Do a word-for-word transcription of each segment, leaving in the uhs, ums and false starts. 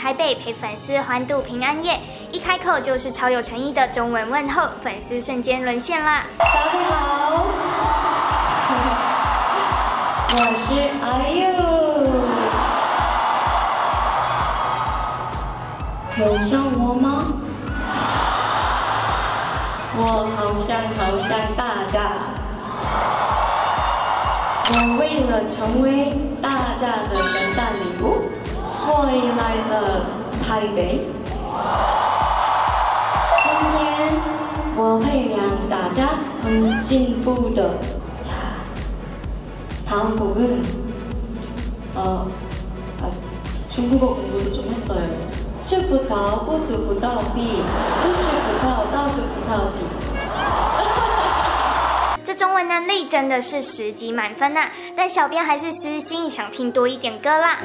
台北陪粉丝欢度平安夜，一开口就是超有诚意的中文问候，粉丝瞬间沦陷啦！ 大家好，我是阿佑，有想我吗？我好想好想大家。 我为了成为大家的圣诞礼物，所以来了台北。今天我会让大家很幸福的。자, 다음 곡은 어, 아, 중국어 공부도 좀 했어요. 슈부터 우두부터 비, 우주부터 나주부터 비. 这中文能力真的是十级满分呐、啊！但小编还是私心想听多一点歌啦。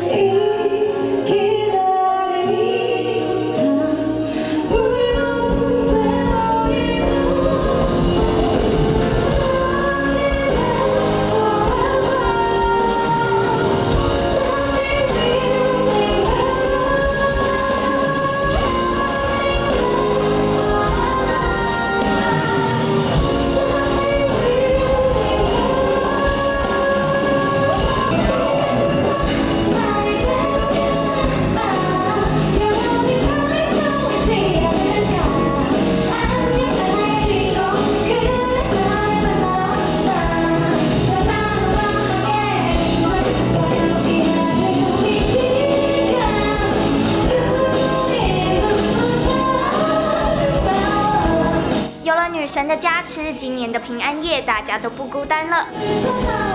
有了女神的加持，今年的平安夜大家都不孤单了。